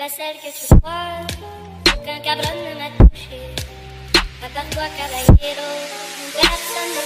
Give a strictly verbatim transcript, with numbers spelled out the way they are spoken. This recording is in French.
pas celle que tu crois, aucun cabron ne m'a touché. À part toi, caballero, personne